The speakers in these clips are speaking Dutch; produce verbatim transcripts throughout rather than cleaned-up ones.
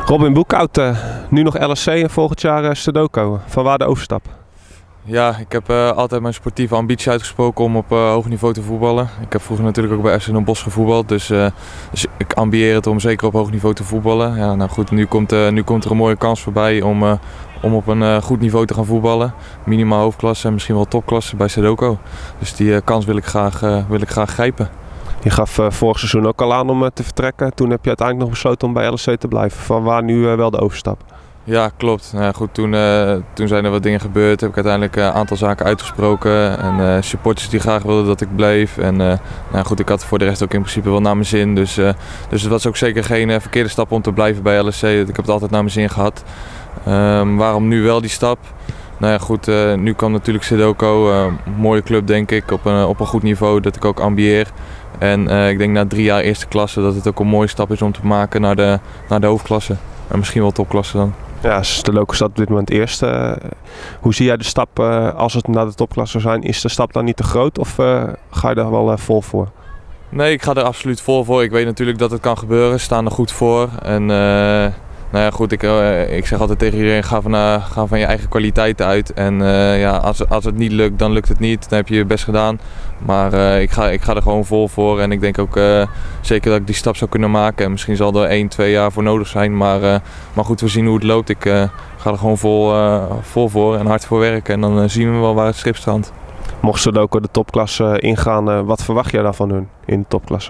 Robin Boekhout, uh, nu nog L S C en volgend jaar uh, Sudoku. Vanwaar de overstap? Ja, ik heb uh, altijd mijn sportieve ambitie uitgesproken om op uh, hoog niveau te voetballen. Ik heb vroeger natuurlijk ook bij F C Den Bosch gevoetbald, dus, uh, dus ik ambieer het om zeker op hoog niveau te voetballen. Ja, nou goed, nu komt, uh, nu komt er een mooie kans voorbij om, uh, om op een uh, goed niveau te gaan voetballen. Minimaal hoofdklasse en misschien wel topklasse bij Sudoku. Dus die uh, kans wil ik graag, uh, wil ik graag grijpen. Je gaf uh, vorig seizoen ook al aan om uh, te vertrekken. Toen heb je uiteindelijk nog besloten om bij L S C te blijven. Vanwaar nu uh, wel de overstap? Ja, klopt. Nou, goed, toen, uh, toen zijn er wat dingen gebeurd. Heb ik uiteindelijk een uh, aantal zaken uitgesproken. En uh, supporters die graag wilden dat ik bleef. En uh, nou, goed, ik had voor de rest ook in principe wel naar mijn zin. Dus, uh, dus het was ook zeker geen uh, verkeerde stap om te blijven bij L S C. Ik heb het altijd naar mijn zin gehad. Um, waarom nu wel die stap? Nou ja, goed, uh, nu kwam natuurlijk Sudoku. Uh, een mooie club, denk ik, op een, op een goed niveau dat ik ook ambieer. En uh, ik denk na drie jaar eerste klasse dat het ook een mooie stap is om te maken naar de, naar de hoofdklasse. En misschien wel topklasse dan. Ja, Sudoku staat op dit moment eerste. Uh, hoe zie jij de stap uh, als het naar de topklasse zou zijn? Is de stap dan niet te groot of uh, ga je daar wel uh, vol voor? Nee, ik ga er absoluut vol voor. Ik weet natuurlijk dat het kan gebeuren. Staan er goed voor. En uh, nou ja, goed, ik, uh, ik zeg altijd tegen iedereen, ga van, uh, ga van je eigen kwaliteiten uit. En uh, ja, als, als het niet lukt, dan lukt het niet. Dan heb je je best gedaan. Maar uh, ik, ga, ik ga er gewoon vol voor. En ik denk ook uh, zeker dat ik die stap zou kunnen maken. En misschien zal er één, twee jaar voor nodig zijn. Maar, uh, maar goed, we zien hoe het loopt. Ik uh, ga er gewoon vol, uh, vol voor en hard voor werken. En dan uh, zien we wel waar het schip strandt. Mocht Sudoku de topklasse ingaan, uh, wat verwacht jij dan van hun in de topklasse?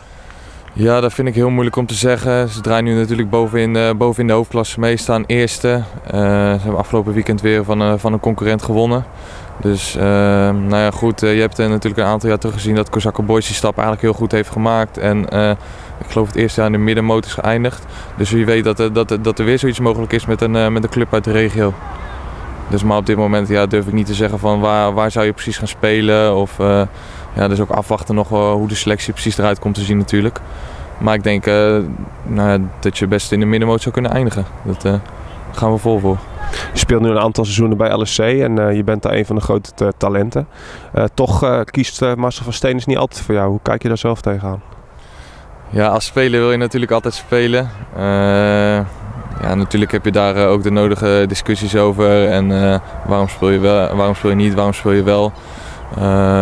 Ja, dat vind ik heel moeilijk om te zeggen. Ze draaien nu natuurlijk bovenin, uh, bovenin de hoofdklasse mee, staan eerste. Uh, ze hebben afgelopen weekend weer van, uh, van een concurrent gewonnen. Dus uh, nou ja, goed, uh, je hebt uh, natuurlijk een aantal jaar terug gezien dat Kozakke Boys die stap eigenlijk heel goed heeft gemaakt. En uh, ik geloof het eerste jaar in de middenmoot is geëindigd. Dus wie weet dat, uh, dat, dat er weer zoiets mogelijk is met een, uh, met een club uit de regio. Dus maar op dit moment ja, durf ik niet te zeggen van waar, waar zou je precies gaan spelen. Of uh, ja, dus ook afwachten nog uh, hoe de selectie precies eruit komt te zien natuurlijk. Maar ik denk uh, nou ja, dat je best in de middenmoot zou kunnen eindigen. Dat uh, gaan we vol voor. Je speelt nu een aantal seizoenen bij L S C en uh, je bent daar een van de grote uh, talenten. Uh, toch uh, kiest uh, Marcel van Steenis niet altijd voor jou. Hoe kijk je daar zelf tegenaan? Ja, als speler wil je natuurlijk altijd spelen. Uh, ja, natuurlijk heb je daar uh, ook de nodige discussies over. En uh, waarom speel je wel, waarom speel je niet, waarom speel je wel. Uh,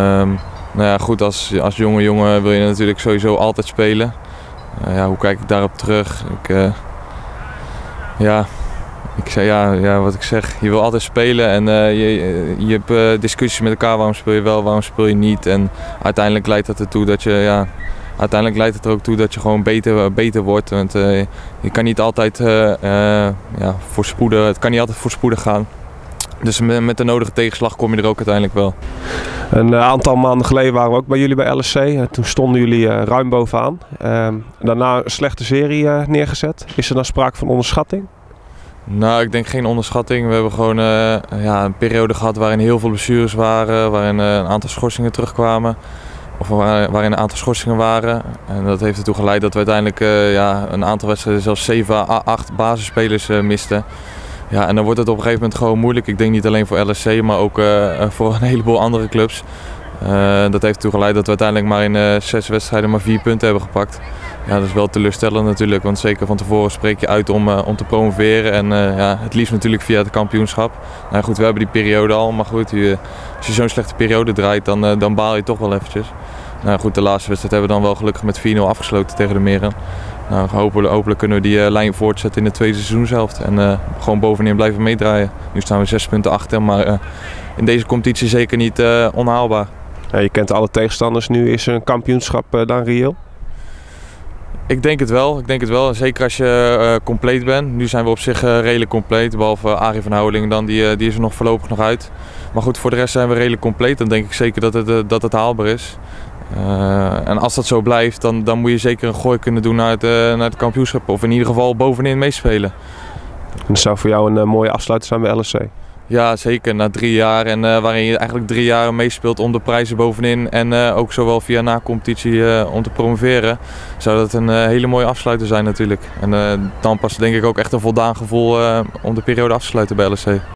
nou ja, goed, als, als jonge jongen wil je natuurlijk sowieso altijd spelen. Uh, ja, hoe kijk ik daarop terug? Ik, uh, ja... Ik zei ja, ja, wat ik zeg, je wil altijd spelen en uh, je, je hebt uh, discussies met elkaar, waarom speel je wel, waarom speel je niet. En uiteindelijk leidt dat ertoe dat je, ja, uiteindelijk leidt het er ook toe dat je gewoon beter, beter wordt. Want uh, je kan niet altijd uh, uh, ja, voorspoeden, het kan niet altijd voorspoedig gaan. Dus met de nodige tegenslag kom je er ook uiteindelijk wel. Een aantal maanden geleden waren we ook bij jullie bij L S C. Toen stonden jullie uh, ruim bovenaan. Uh, daarna een slechte serie uh, neergezet. Is er dan sprake van onderschatting? Nou, ik denk geen onderschatting. We hebben gewoon uh, ja, een periode gehad waarin heel veel blessures waren, waarin uh, een aantal schorsingen terugkwamen. Of waar, waarin een aantal schorsingen waren. En dat heeft ertoe geleid dat we uiteindelijk uh, ja, een aantal wedstrijden, zelfs zeven, acht basisspelers uh, misten. Ja, en dan wordt het op een gegeven moment gewoon moeilijk. Ik denk niet alleen voor L S C, maar ook uh, voor een heleboel andere clubs. Uh, dat heeft ertoe geleid dat we uiteindelijk maar in uh, zes wedstrijden maar vier punten hebben gepakt. Ja, dat is wel teleurstellend natuurlijk, want zeker van tevoren spreek je uit om, uh, om te promoveren en uh, ja, het liefst natuurlijk via het kampioenschap. Nou goed, we hebben die periode al, maar goed, je, als je zo'n slechte periode draait, dan, uh, dan baal je toch wel eventjes. Nou goed, de laatste wedstrijd hebben we dan wel gelukkig met vier nul afgesloten tegen de Meren. Nou, hopelijk, hopelijk kunnen we die uh, lijn voortzetten in de tweede seizoenshelft en uh, gewoon bovenin blijven meedraaien. Nu staan we zes punten achter, maar uh, in deze competitie zeker niet uh, onhaalbaar. Ja, je kent alle tegenstanders nu, is er een kampioenschap uh, dan reëel? Ik denk het wel, ik denk het wel. Zeker als je uh, compleet bent. Nu zijn we op zich uh, redelijk compleet, behalve uh, Arie van Houweling dan, die, uh, die is er nog voorlopig nog uit. Maar goed, voor de rest zijn we redelijk compleet. Dan denk ik zeker dat het, uh, dat het haalbaar is. Uh, en als dat zo blijft, dan, dan moet je zeker een gooi kunnen doen naar het, uh, naar het kampioenschap. Of in ieder geval bovenin meespelen. Dat zou voor jou een uh, mooie afsluiter zijn bij L S C? Ja, zeker. Na drie jaar en uh, waarin je eigenlijk drie jaar meespeelt om de prijzen bovenin en uh, ook zowel via na-competitie uh, om te promoveren, zou dat een uh, hele mooie afsluiter zijn natuurlijk. En uh, dan pas denk ik ook echt een voldaan gevoel uh, om de periode af te sluiten bij L S C.